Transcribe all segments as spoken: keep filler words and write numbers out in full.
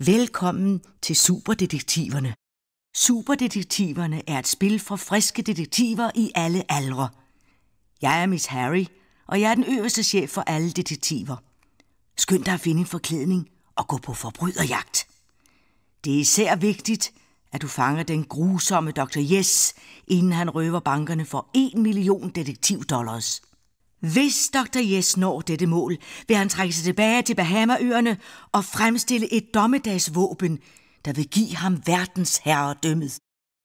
Velkommen til Superdetektiverne. Superdetektiverne er et spil for friske detektiver i alle aldre. Jeg er Miss Harry, og jeg er den øverste chef for alle detektiver. Skynd dig at finde en forklædning og gå på forbryderjagt. Det er især vigtigt, at du fanger den grusomme doktor Yes, inden han røver bankerne for en million detektivdollars. Hvis doktor Yes når dette mål, vil han trække sig tilbage til Bahamaøerne og fremstille et dommedagsvåben, der vil give ham verdens herredømmet.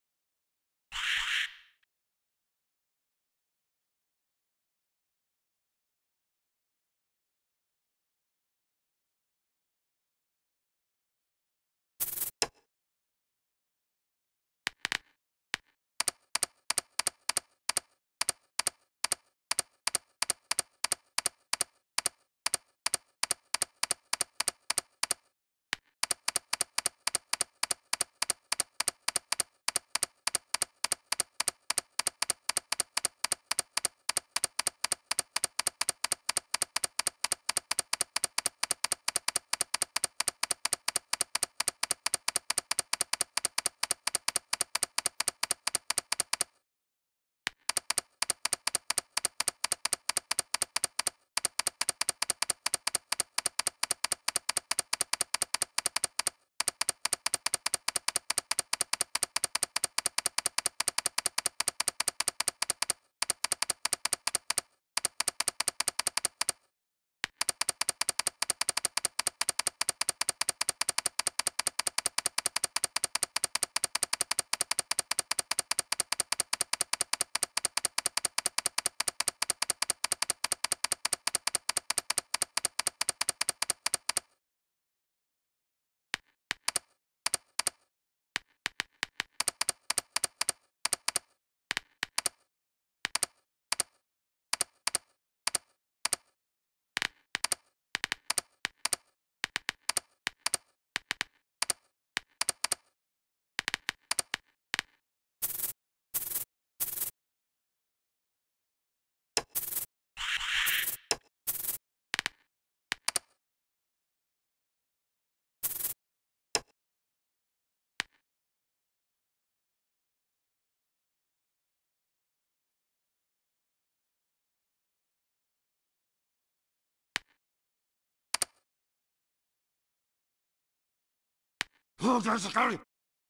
Oh, there's a curry!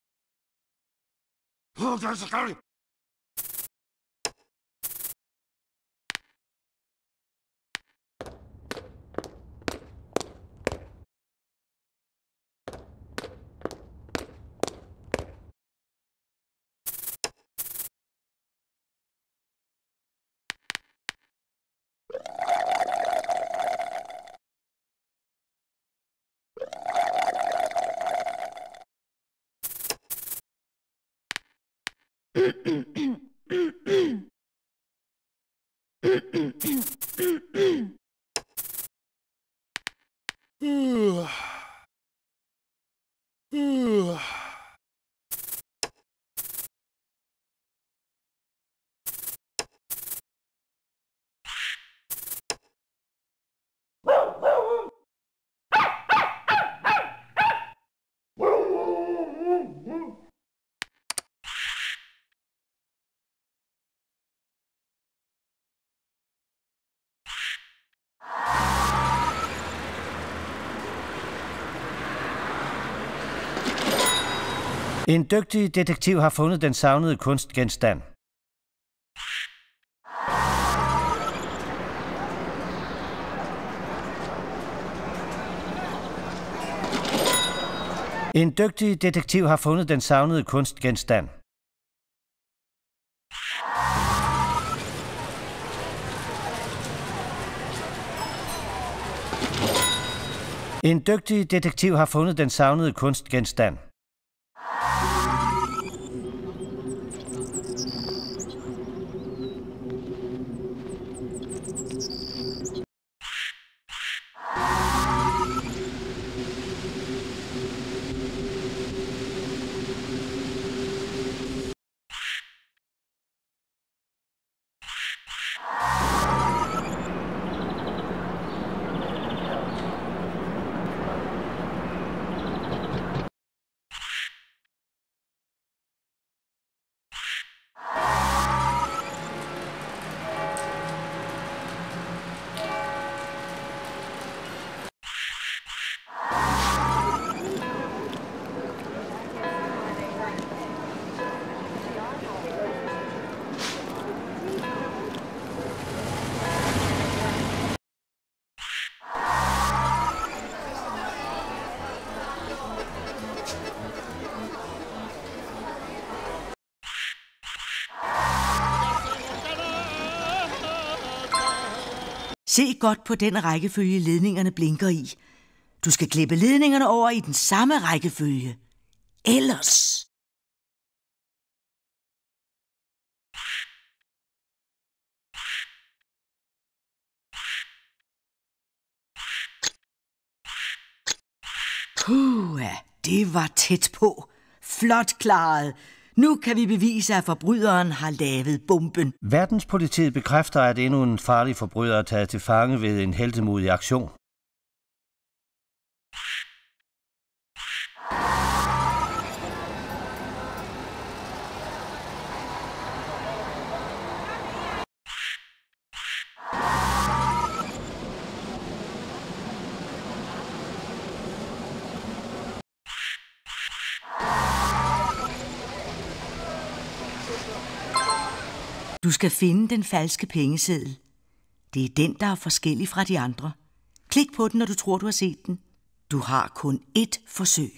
Oh, there's a curry! En dygtig detektiv har fundet den savnede kunstgenstand. En dygtig detektiv har fundet den savnede kunstgenstand. En dygtig detektiv har fundet den savnede kunstgenstand. Se godt på den rækkefølge, ledningerne blinker i. Du skal klippe ledningerne over i den samme rækkefølge. Ellers... Puh, det var tæt på. Flot klaret. Nu kan vi bevise, at forbryderen har lavet bomben. Verdenspolitiet bekræfter, at endnu en farlig forbryder er taget til fange ved en heltemodig aktion. Du skal finde den falske pengeseddel. Det er den, der er forskellig fra de andre. Klik på den, når du tror, du har set den. Du har kun ét forsøg.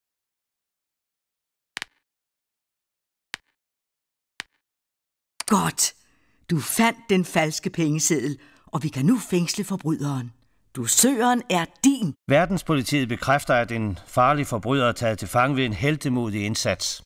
Godt! Du fandt den falske pengeseddel, og vi kan nu fængsle forbryderen. Dusøren er din. Verdenspolitiet bekræfter, at en farlig forbryder er taget til fange ved en heltemodig indsats.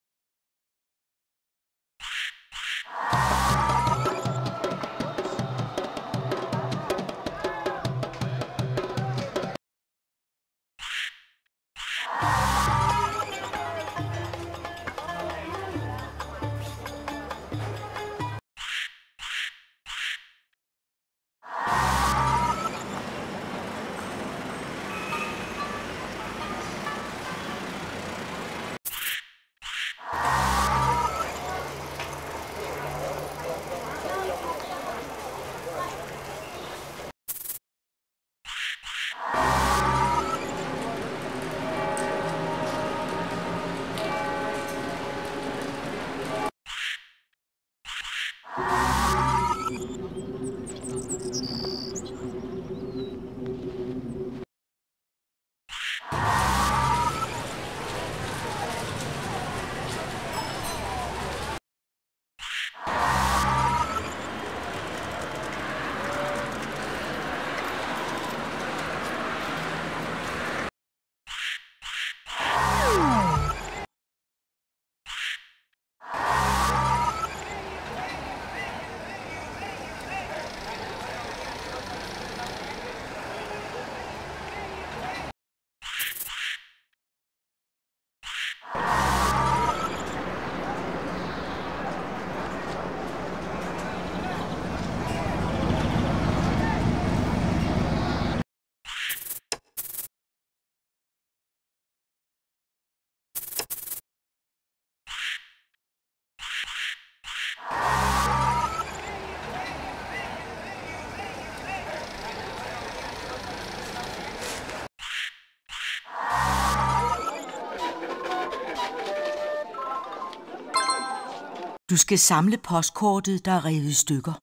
Du skal samle postkortet, der er revet i stykker.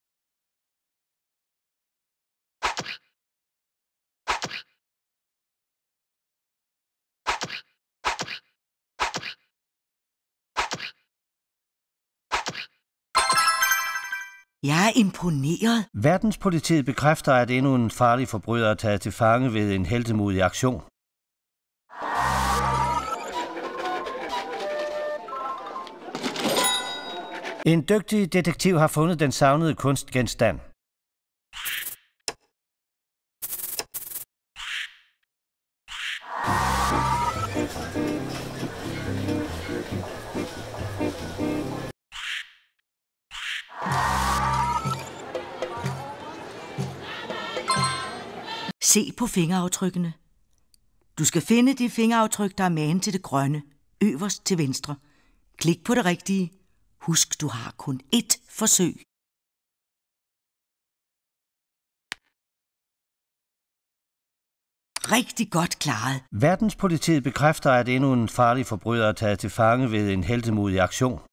Jeg er imponeret. Verdenspolitiet bekræfter, at endnu en farlig forbryder er taget til fange ved en heltemodig aktion. En dygtig detektiv har fundet den savnede kunstgenstand. Se på fingeraftrykkene. Du skal finde det fingeraftryk, der er magen til det grønne, øverst til venstre. Klik på det rigtige. Husk, du har kun ét forsøg. Rigtig godt klaret. Verdenspolitiet bekræfter, at endnu en farlig forbryder er taget til fange ved en heltemodig aktion.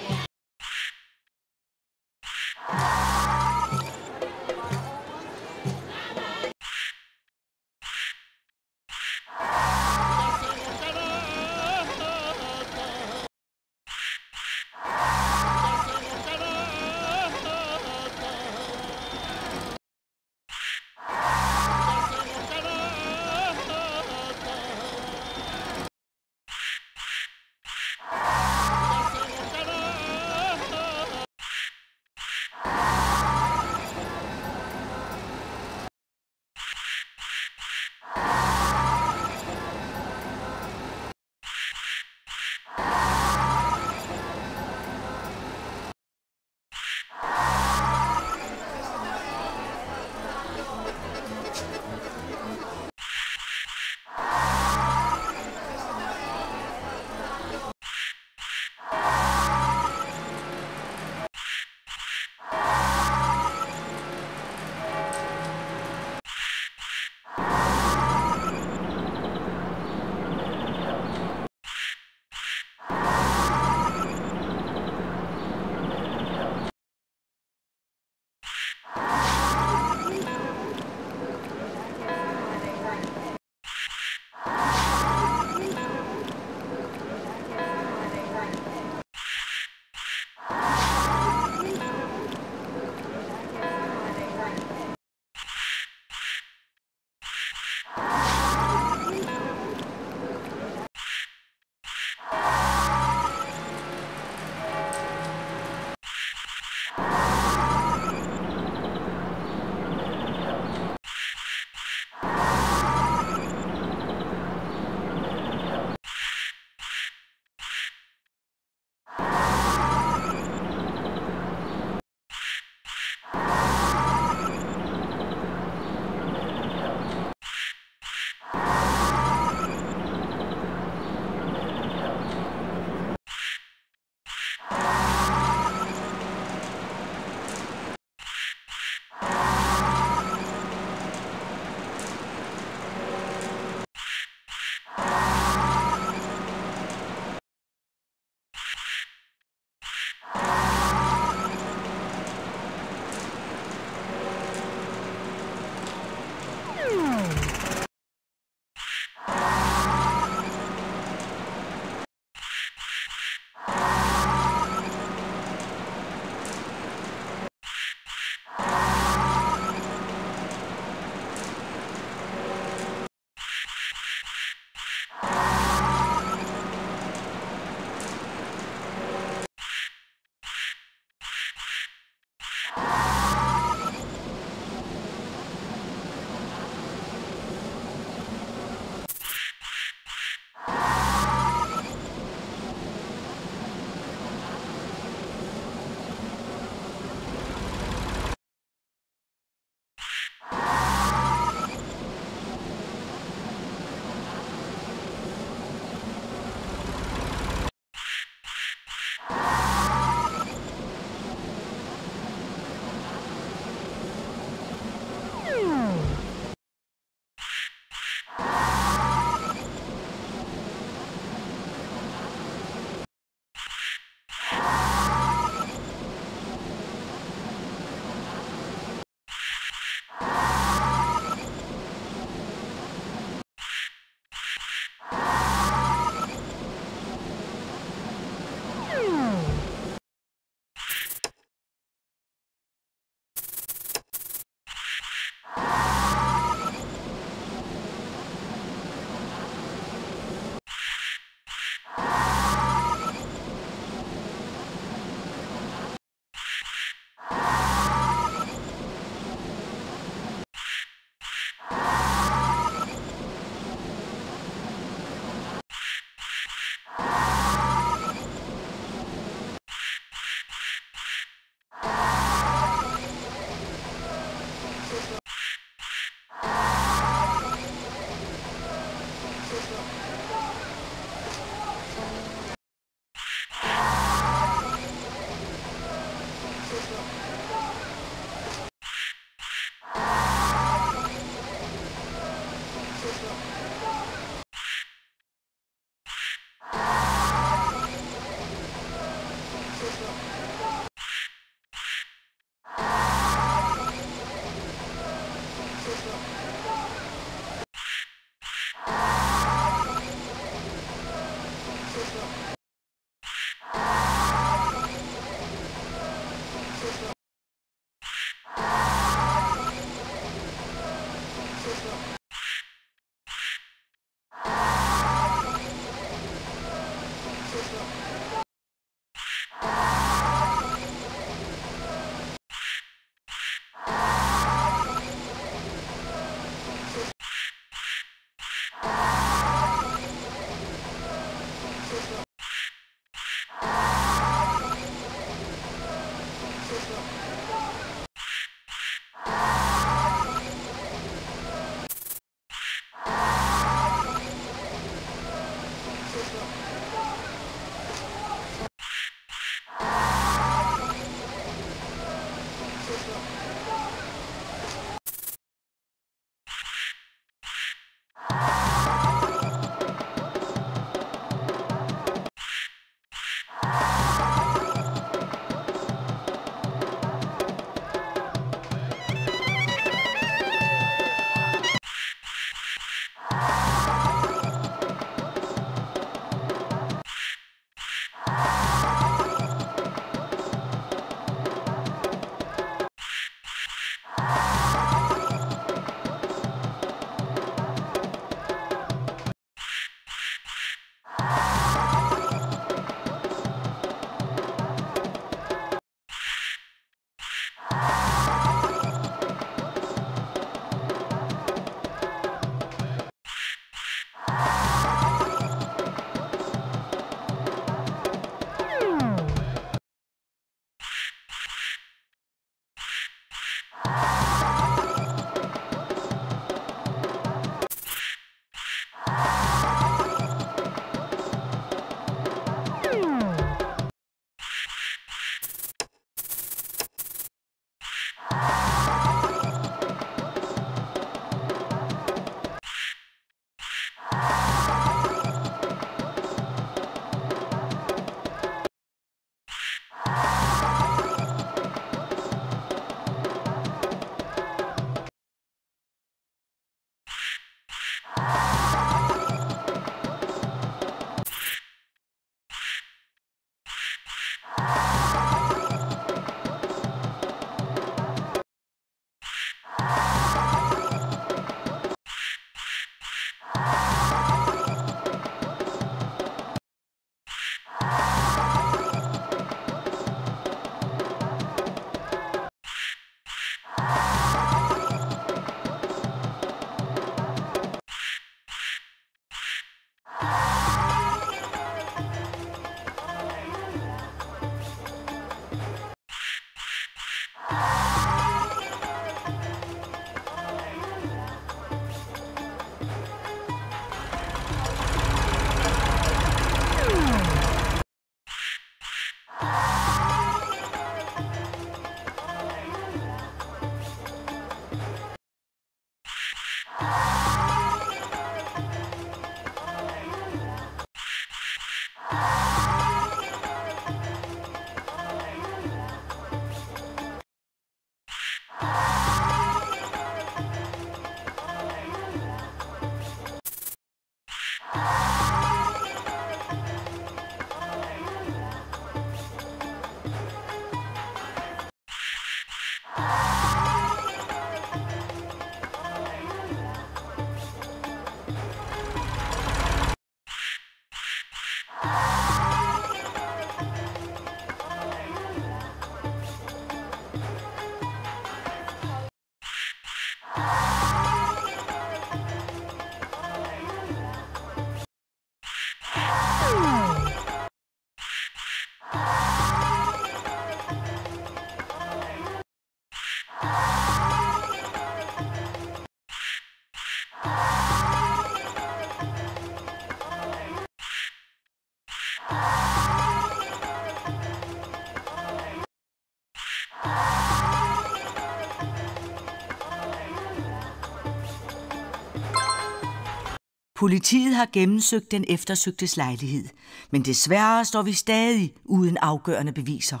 Politiet har gennemsøgt den eftersøgtes lejlighed, men desværre står vi stadig uden afgørende beviser.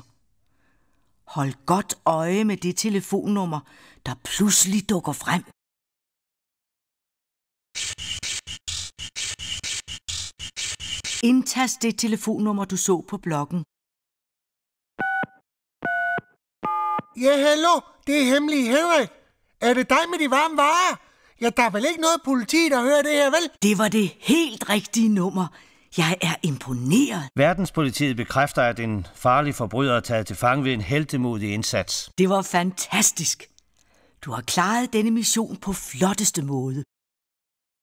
Hold godt øje med det telefonnummer, der pludselig dukker frem. Indtast det telefonnummer, du så på bloggen. Ja, hallo, det er Hemmelig Henrik. Er det dig med de varme varer? Ja, der er vel ikke noget politi, der hører det her, vel? Det var det helt rigtige nummer. Jeg er imponeret. Verdenspolitiet bekræfter, at en farlig forbryder er taget til fange ved en heltemodig indsats. Det var fantastisk. Du har klaret denne mission på flotteste måde.